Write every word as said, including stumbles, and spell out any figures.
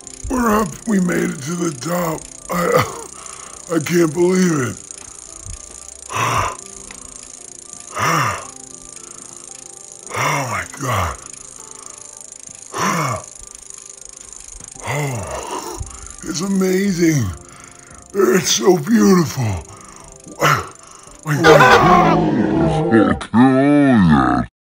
We're up. We made it to the top. I, I can't believe it. Oh my God. Oh, it's amazing. It's so beautiful. My God.